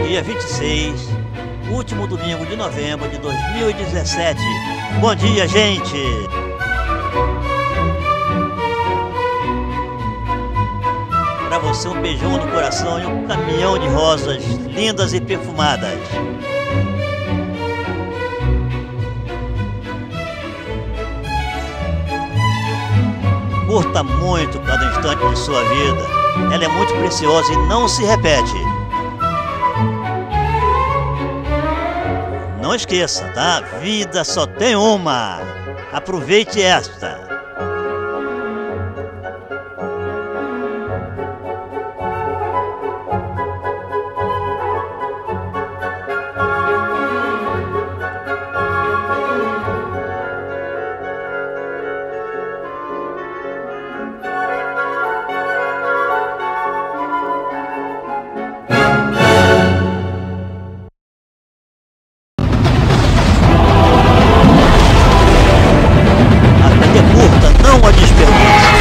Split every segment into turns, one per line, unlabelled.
dia 26, último domingo de novembro de 2017. Bom dia, gente! Para você um beijão no coração e um caminhão de rosas lindas e perfumadas. Curta muito cada instante de sua vida. Ela é muito preciosa e não se repete. Não esqueça, tá? Vida só tem uma. Aproveite esta. Não a desperdice.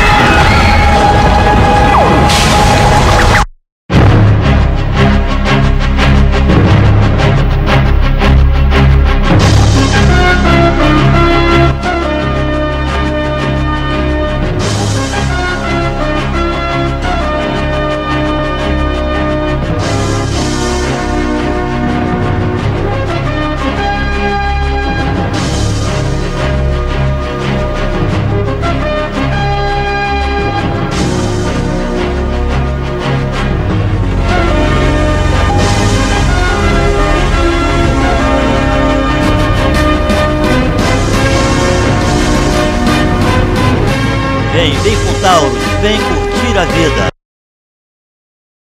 Vem com Tauro, vem curtir a vida.